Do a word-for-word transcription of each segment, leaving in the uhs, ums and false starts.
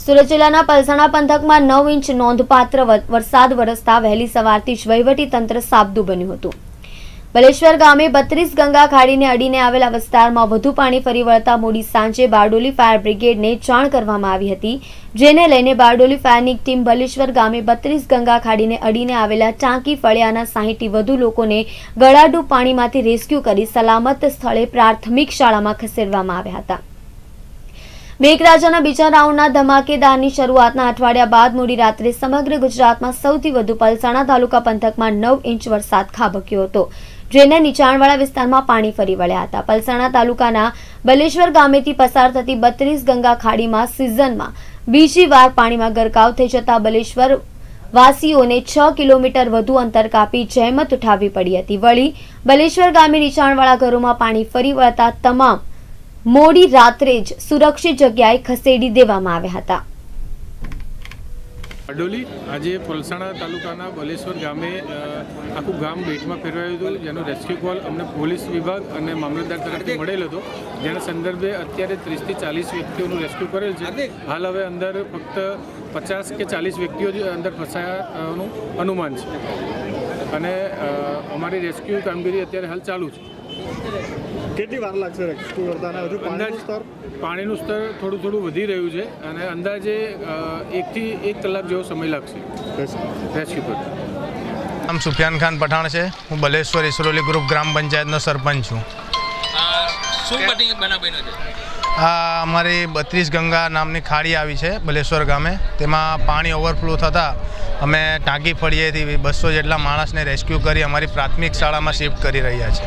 સુરત જિલ્લાના પલસાણા પંથકમાં નવ ઇંચ નોંધપાત્ર વરસાદ વરસતા વહેલી સવારથી જ વહીવટી તંત્ર સાબદું બન્યું હતું। બલેશ્વર ગામે બત્રીસ ગંગા ખાડીને અડીને આવેલા વિસ્તારમાં વધુ પાણી ફરી વળતા મોડી સાંજે બારડોલી ફાયર બ્રિગેડને જાણ કરવામાં આવી હતી, જેને લઈને બારડોલી ફાયરની ટીમ બલેશ્વર ગામે બત્રીસ ગંગા ખાડીને અડીને આવેલા ટાંકી ફળિયાના સાહીઠ થી વધુ લોકોને ગળાડૂબ પાણીમાંથી રેસ્ક્યુ કરી સલામત સ્થળે પ્રાથમિક શાળામાં ખસેડવામાં આવ્યા હતા। મેઘરાજાના બીજા રાઉન્ડના ધમાકેદારની શરૂઆતના અઠવાડિયા બાદ મોડી રાત્રે સમગ્ર ગુજરાતમાં સૌથી વધુ પલસાણા તાલુકા પંથકમાં નવ ઇંચ વરસાદ ખાબક્યો હતો, જેને નીચાણવાળા વિસ્તારમાં પાણી ફરી વળ્યા હતા। પલસાણા તાલુકાના બલેશ્વર ગામેથી પસાર થતી બત્રીસ ગંગા ખાડીમાં સિઝનમાં બીજી વાર પાણીમાં ગરકાવ થઈ જતા બલેશ્વર વાસીઓને છ કિલોમીટર વધુ અંતર કાપી જહેમત ઉઠાવવી પડી હતી। વળી બલેશ્વર ગામે નીચાણવાળા ઘરોમાં પાણી ફરી વળતા તમામ મોડી રાત્રે જ સુરક્ષિત જગ્યાએ ખસેડી દેવામાં આવ્યા હતા। બારડોલી આજે પલસાણા તાલુકાના બલેશ્વર ગામે આખું ગામ બેટમાં ફેરવાયું હતું, જેનો રેસ્ક્યુ કોલ અમને પોલીસ વિભાગ અને મામલતદાર તરફથી મળેલ હતો, જેના સંદર્ભે અત્યારે ત્રીસથી ચાલીસ વ્યક્તિઓનું રેસ્ક્યુ કરેલ છે। હાલ હવે અંદર ફક્ત પચાસ કે ચાલીસ વ્યક્તિઓ જ અંદર ફસાયાનું અનુમાન છે અને અમારી રેસ્ક્યુ કામગીરી અત્યારે હાલ ચાલુ છે। કેટલી વાર લાગશે રેસ્ક્યુ કરતા? હજુ પાણીનું સ્તર પાણીનું સ્તર થોડું થોડું વધી રહ્યું છે અને અંદાજે એકથી એક કલાક જેવો સમય લાગશે રેસ્ક્યુ કરતા। નામ સુફિયાન ખાન પઠાણ છે। હું બલેશ્વર ઇસરોલી ગ્રુપ ગ્રામ પંચાયતનો સરપંચ છું। આ અમારી બત્રીસ ગંગા નામની ખાડી આવી છે બલેશ્વર ગામે, તેમાં પાણી ઓવરફ્લો થતાં અમે ટાંકી ફળિયેથી બસો જેટલા માણસને રેસ્ક્યુ કરી અમારી પ્રાથમિક શાળામાં શિફ્ટ કરી રહ્યા છે।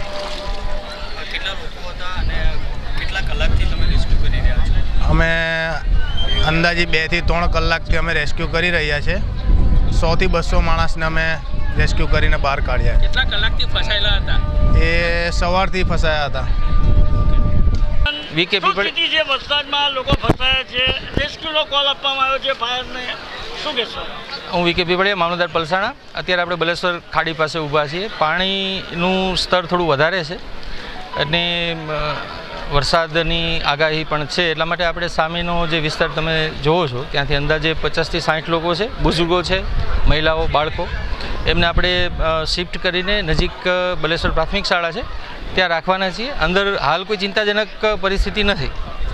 અમે અંદાજે બે થી ત્રણ કલાકથી અમે રેસ્ક્યુ કરી રહ્યા છે। સો થી બસો માણસને અમે રેસ્ક્યુ કરીને બહાર કાઢ્યા। કેટલા કલાકથી ફસાયેલા હતા? એ સવારથી ફસાયા હતા। વીકેપી જે વરસાદમાં લોકો ફસાયા છે, રેસ્ક્યુનો કોલ આપવામાં આવ્યો છે ફાયરને, શું કહેશો? હું વીકેપી પડે મામલતદાર પલસાણા। અત્યારે આપણે બલેશ્વર ખાડી પાસે ઊભા છીએ। પાણીનું સ્તર થોડું વધારે છે અને વરસાદની આગાહી પણ છે, એટલા માટે આપણે સામેનો જે વિસ્તાર તમે જોવો છો ત્યાંથી અંદાજે પચાસથી સાઠ લોકો છે, બુઝુર્ગો છે, મહિલાઓ, બાળકો, એમને આપણે શિફ્ટ કરીને નજીક બલેશ્વર પ્રાથમિક શાળા છે ત્યાં રાખવાના છીએ। અંદર હાલ કોઈ ચિંતાજનક પરિસ્થિતિ નથી।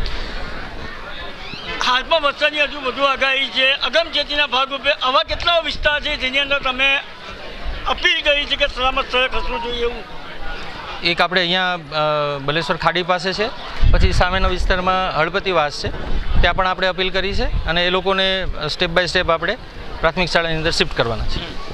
હાલમાં વરસાદની હજુ વધુ આગાહી છે, અગમચેતીના ભાગરૂપે આવા કેટલા વિસ્તાર છે જેની અંદર તમે અપીલ કરી છે કે સલામત સ્થળે ખસવું જોઈએ? એવું એક આપણે અહીંયા બલેશ્વર ખાડી પાસે છે, પછી સામેના વિસ્તારમાં હળપતિવાસ છે, ત્યાં પણ આપણે અપીલ કરી છે અને એ લોકોને સ્ટેપ બાય સ્ટેપ આપણે પ્રાથમિક શાળાની અંદર શિફ્ટ કરવાના છે।